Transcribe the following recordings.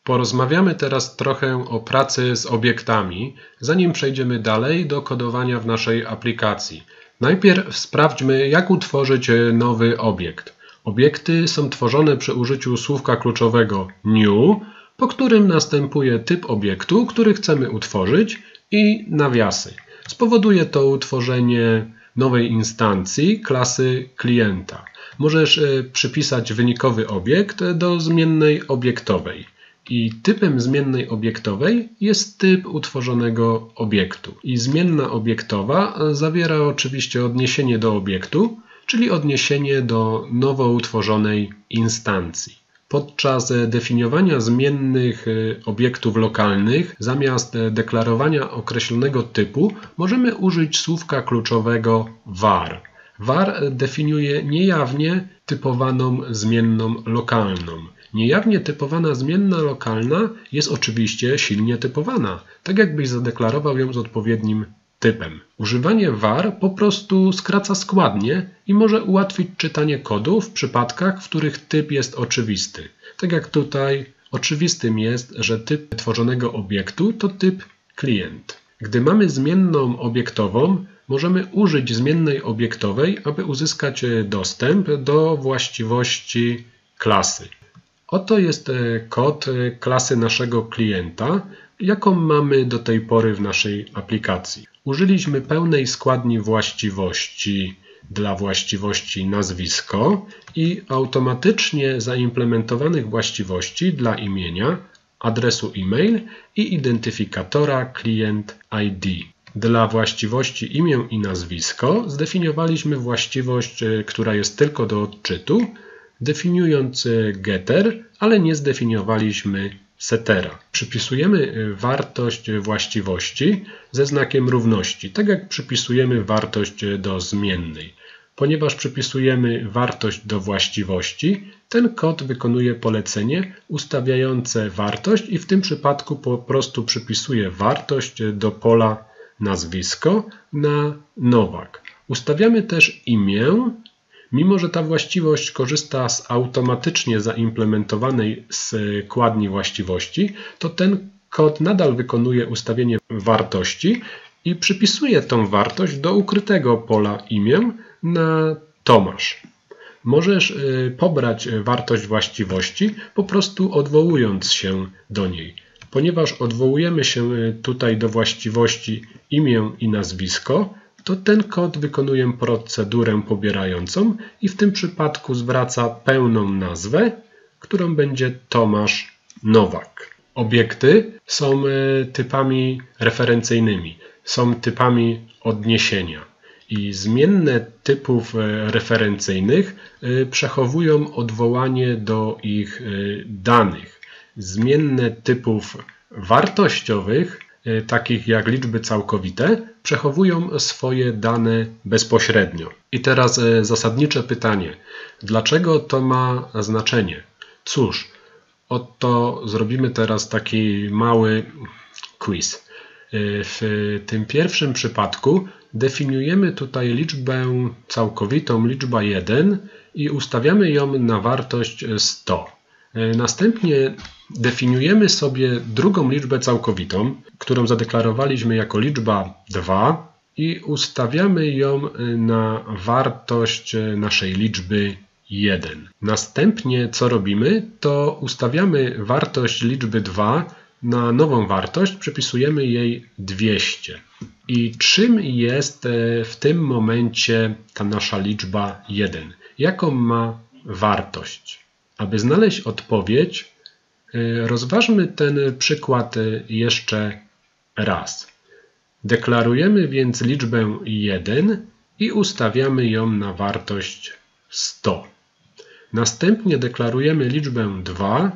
Porozmawiamy teraz trochę o pracy z obiektami, zanim przejdziemy dalej do kodowania w naszej aplikacji. Najpierw sprawdźmy, jak utworzyć nowy obiekt. Obiekty są tworzone przy użyciu słówka kluczowego new, po którym następuje typ obiektu, który chcemy utworzyć, i nawiasy. Spowoduje to utworzenie nowej instancji klasy klienta. Możesz przypisać wynikowy obiekt do zmiennej obiektowej. I typem zmiennej obiektowej jest typ utworzonego obiektu. I zmienna obiektowa zawiera oczywiście odniesienie do obiektu, czyli odniesienie do nowo utworzonej instancji. Podczas definiowania zmiennych obiektów lokalnych, zamiast deklarowania określonego typu, możemy użyć słówka kluczowego var. Var definiuje niejawnie typowaną zmienną lokalną. Niejawnie typowana zmienna lokalna jest oczywiście silnie typowana, tak jakbyś zadeklarował ją z odpowiednim typem. Używanie var po prostu skraca składnie i może ułatwić czytanie kodu w przypadkach, w których typ jest oczywisty. Tak jak tutaj oczywistym jest, że typ tworzonego obiektu to typ klient. Gdy mamy zmienną obiektową, możemy użyć zmiennej obiektowej, aby uzyskać dostęp do właściwości klasy. Oto jest kod klasy naszego klienta, jaką mamy do tej pory w naszej aplikacji. Użyliśmy pełnej składni właściwości dla właściwości nazwisko i automatycznie zaimplementowanych właściwości dla imienia, adresu e-mail i identyfikatora klient ID. Dla właściwości imię i nazwisko zdefiniowaliśmy właściwość, która jest tylko do odczytu, definiując getter, ale nie zdefiniowaliśmy settera. Przypisujemy wartość właściwości ze znakiem równości, tak jak przypisujemy wartość do zmiennej. Ponieważ przypisujemy wartość do właściwości, ten kod wykonuje polecenie ustawiające wartość i w tym przypadku po prostu przypisuje wartość do pola nazwisko na Nowak. Ustawiamy też imię. Mimo że ta właściwość korzysta z automatycznie zaimplementowanej składni właściwości, to ten kod nadal wykonuje ustawienie wartości i przypisuje tą wartość do ukrytego pola imię na Tomasz. Możesz pobrać wartość właściwości po prostu odwołując się do niej. Ponieważ odwołujemy się tutaj do właściwości imię i nazwisko, to ten kod wykonuje procedurę pobierającą i w tym przypadku zwraca pełną nazwę, którą będzie Tomasz Nowak. Obiekty są typami referencyjnymi, są typami odniesienia i zmienne typów referencyjnych przechowują odwołanie do ich danych. Zmienne typów wartościowych, takich jak liczby całkowite, przechowują swoje dane bezpośrednio. I teraz zasadnicze pytanie. Dlaczego to ma znaczenie? Cóż, oto zrobimy teraz taki mały quiz. W tym pierwszym przypadku definiujemy tutaj liczbę całkowitą, liczba 1 i ustawiamy ją na wartość 100. Następnie definiujemy sobie drugą liczbę całkowitą, którą zadeklarowaliśmy jako liczba 2 i ustawiamy ją na wartość naszej liczby 1. Następnie co robimy, to ustawiamy wartość liczby 2 na nową wartość, przypisujemy jej 200. I czym jest w tym momencie ta nasza liczba 1? Jaką ma wartość? Aby znaleźć odpowiedź, rozważmy ten przykład jeszcze raz. Deklarujemy więc liczbę 1 i ustawiamy ją na wartość 100. Następnie deklarujemy liczbę 2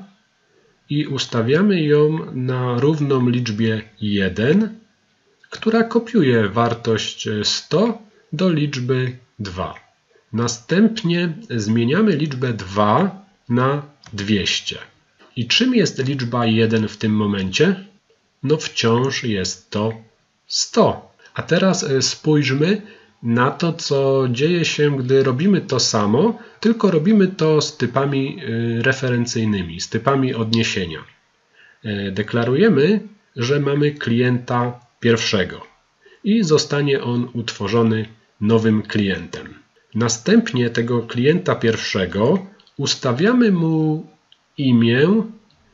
i ustawiamy ją na równą liczbie 1, która kopiuje wartość 100 do liczby 2. Następnie zmieniamy liczbę 2 na 200. I czym jest liczba 1 w tym momencie? No wciąż jest to 100. A teraz spójrzmy na to, co dzieje się, gdy robimy to samo, tylko robimy to z typami referencyjnymi, z typami odniesienia. Deklarujemy, że mamy klienta pierwszego i zostanie on utworzony nowym klientem. Następnie tego klienta pierwszego ustawiamy mu imię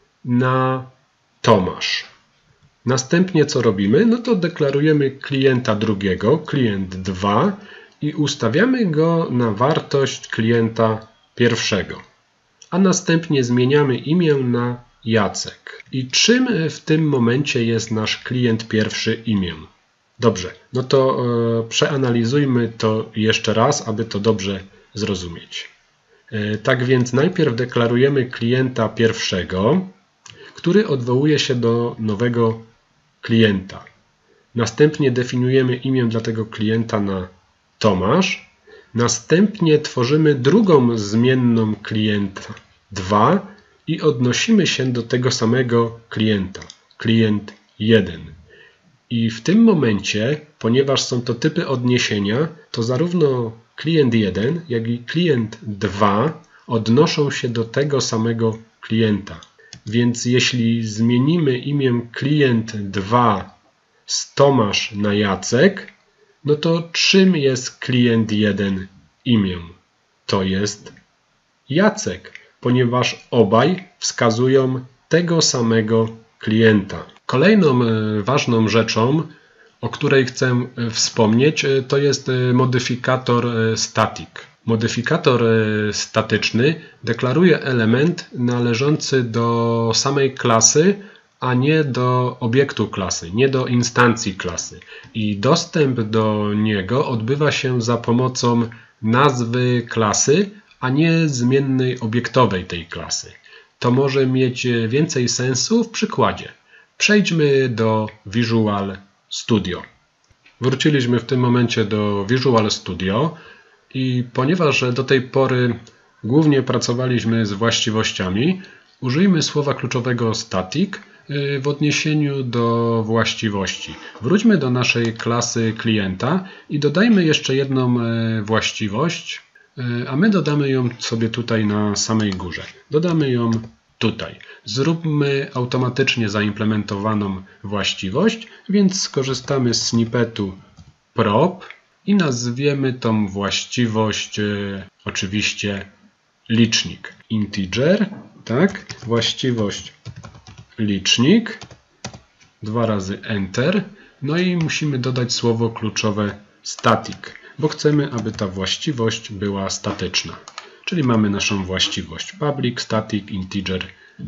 na Tomasz. Następnie co robimy? No to deklarujemy klienta drugiego, klient 2 i ustawiamy go na wartość klienta pierwszego. A następnie zmieniamy imię na Jacek. I czym w tym momencie jest nasz klient pierwszy imię? Dobrze, no to przeanalizujmy to jeszcze raz, aby to dobrze zrozumieć. Tak więc najpierw deklarujemy klienta pierwszego, który odwołuje się do nowego klienta. Następnie definiujemy imię dla tego klienta na Tomasz. Następnie tworzymy drugą zmienną klienta 2 i odnosimy się do tego samego klienta, klient 1. I w tym momencie, ponieważ są to typy odniesienia, to zarówno klient 1, jak i klient 2 odnoszą się do tego samego klienta. Więc jeśli zmienimy imię klient 2 z Tomasz na Jacek, no to czym jest klient 1 imię? To jest Jacek, ponieważ obaj wskazują tego samego klienta. Kolejną ważną rzeczą, o której chcę wspomnieć, to jest modyfikator static. Modyfikator statyczny deklaruje element należący do samej klasy, a nie do obiektu klasy, nie do instancji klasy. I dostęp do niego odbywa się za pomocą nazwy klasy, a nie zmiennej obiektowej tej klasy. To może mieć więcej sensu w przykładzie. Przejdźmy do Visual Studio. Wróciliśmy w tym momencie do Visual Studio i ponieważ do tej pory głównie pracowaliśmy z właściwościami, użyjmy słowa kluczowego static w odniesieniu do właściwości. Wróćmy do naszej klasy klienta i dodajmy jeszcze jedną właściwość, a my dodamy ją sobie tutaj na samej górze. Dodamy ją tutaj. Zróbmy automatycznie zaimplementowaną właściwość, więc skorzystamy z snippetu prop i nazwiemy tą właściwość oczywiście licznik. Integer, tak, właściwość licznik, 2 razy Enter, no i musimy dodać słowo kluczowe static, bo chcemy, aby ta właściwość była statyczna. Czyli mamy naszą właściwość public, static, integer,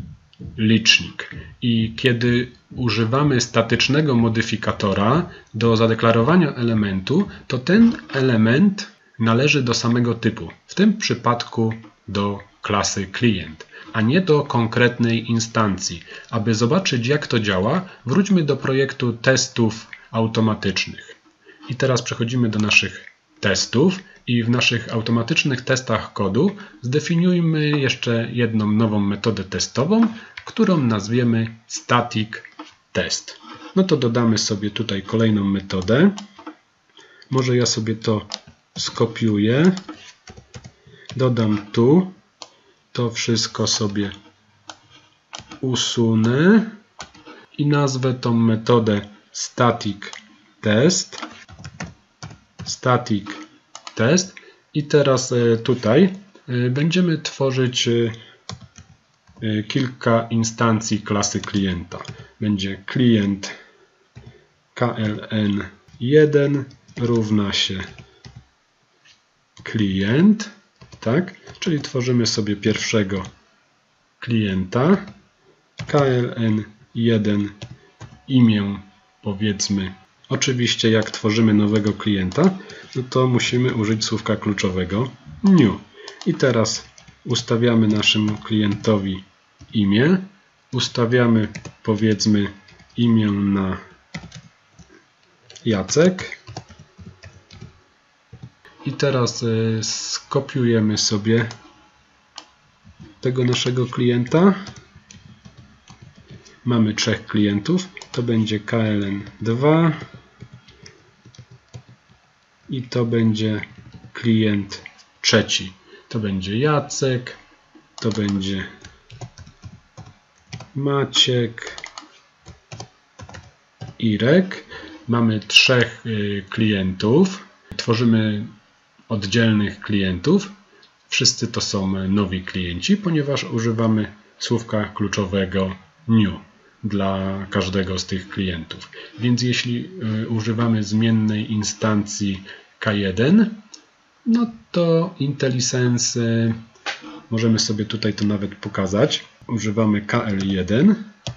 licznik. I kiedy używamy statycznego modyfikatora do zadeklarowania elementu, to ten element należy do samego typu, w tym przypadku do klasy klient, a nie do konkretnej instancji. Aby zobaczyć, jak to działa, wróćmy do projektu testów automatycznych. I teraz przechodzimy do naszych testów i w naszych automatycznych testach kodu zdefiniujmy jeszcze jedną nową metodę testową, którą nazwiemy static test. No to dodamy sobie tutaj kolejną metodę. Może ja sobie to skopiuję, dodam tu, to wszystko sobie usunę i nazwę tą metodę static test. Static test i teraz tutaj będziemy tworzyć kilka instancji klasy klienta. Będzie klient kln1 równa się klient, tak? Czyli tworzymy sobie pierwszego klienta, kln1 imię powiedzmy. Oczywiście jak tworzymy nowego klienta, no to musimy użyć słówka kluczowego new. I teraz ustawiamy naszemu klientowi imię, ustawiamy powiedzmy imię na Jacek i teraz skopiujemy sobie tego naszego klienta. Mamy 3 klientów, to będzie kln2 i to będzie klient trzeci. To będzie Jacek, to będzie Maciek, Irek. Mamy 3 klientów. Tworzymy oddzielnych klientów. Wszyscy to są nowi klienci, ponieważ używamy słówka kluczowego new dla każdego z tych klientów. Więc jeśli używamy zmiennej instancji K1, no to IntelliSense, możemy sobie tutaj to nawet pokazać. Używamy KL1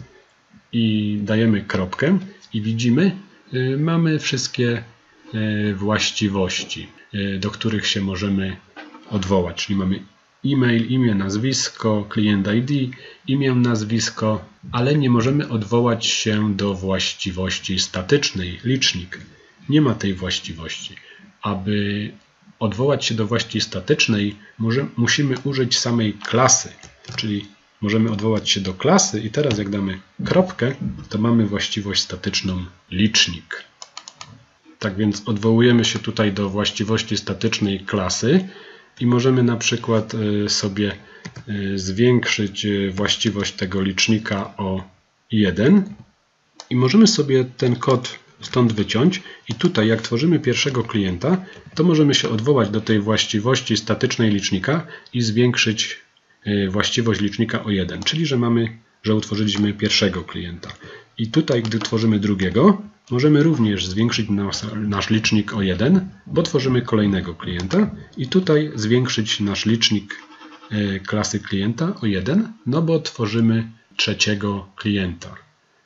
i dajemy kropkę i widzimy, mamy wszystkie właściwości, do których się możemy odwołać. Czyli mamy e-mail, imię, nazwisko, klient ID, imię, nazwisko, ale nie możemy odwołać się do właściwości statycznej, licznik. Nie ma tej właściwości. Aby odwołać się do właściwości statycznej, musimy użyć samej klasy, czyli możemy odwołać się do klasy i teraz jak damy kropkę, to mamy właściwość statyczną licznik. Tak więc odwołujemy się tutaj do właściwości statycznej klasy i możemy na przykład sobie zwiększyć właściwość tego licznika o 1 i możemy sobie ten kod stąd wyciąć i tutaj jak tworzymy pierwszego klienta, to możemy się odwołać do tej właściwości statycznej licznika i zwiększyć właściwość licznika o 1, czyli że utworzyliśmy pierwszego klienta. I tutaj, gdy tworzymy drugiego, możemy również zwiększyć nasz licznik o 1, bo tworzymy kolejnego klienta i tutaj zwiększyć nasz licznik klasy klienta o 1, no bo tworzymy trzeciego klienta.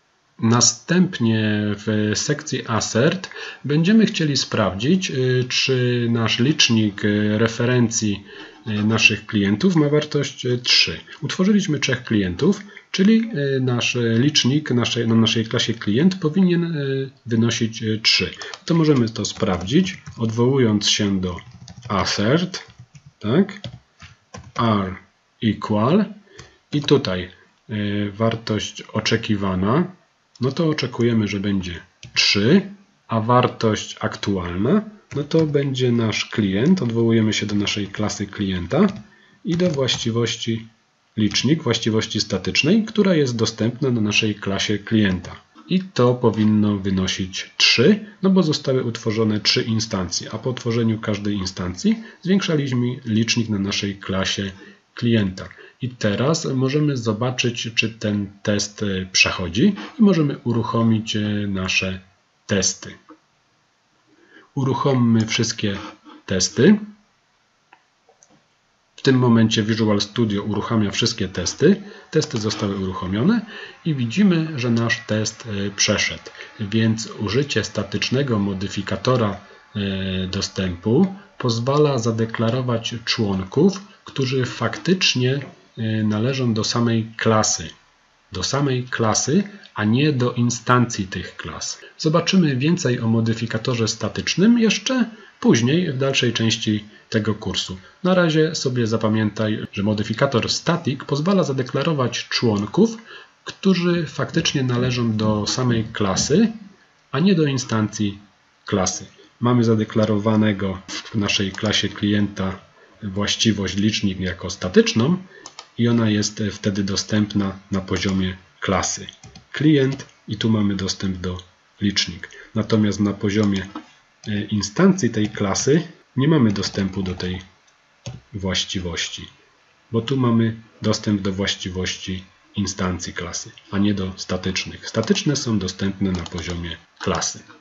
Następnie w sekcji Assert będziemy chcieli sprawdzić, czy nasz licznik referencji naszych klientów ma wartość 3. Utworzyliśmy 3 klientów, czyli nasz licznik na naszej klasie klient powinien wynosić 3. To możemy to sprawdzić, odwołując się do assert, tak? R equal i tutaj wartość oczekiwana, no to oczekujemy, że będzie 3, a wartość aktualna, no to będzie nasz klient, odwołujemy się do naszej klasy klienta i do właściwości licznik, właściwości statycznej, która jest dostępna na naszej klasie klienta. I to powinno wynosić 3, no bo zostały utworzone 3 instancje, a po tworzeniu każdej instancji zwiększaliśmy licznik na naszej klasie klienta. I teraz możemy zobaczyć, czy ten test przechodzi i możemy uruchomić nasze testy. Uruchommy wszystkie testy. W tym momencie Visual Studio uruchamia wszystkie testy. Testy zostały uruchomione i widzimy, że nasz test przeszedł. Więc użycie statycznego modyfikatora dostępu pozwala zadeklarować członków, którzy faktycznie należą do samej klasy, a nie do instancji tych klas. Zobaczymy więcej o modyfikatorze statycznym jeszcze później w dalszej części tego kursu. Na razie sobie zapamiętaj, że modyfikator static pozwala zadeklarować członków, którzy faktycznie należą do samej klasy, a nie do instancji klasy. Mamy zadeklarowanego w naszej klasie klienta właściwość licznik jako statyczną i ona jest wtedy dostępna na poziomie klasy klient i tu mamy dostęp do licznik. Natomiast na poziomie instancji tej klasy nie mamy dostępu do tej właściwości, bo tu mamy dostęp do właściwości instancji klasy, a nie do statycznych. Statyczne są dostępne na poziomie klasy.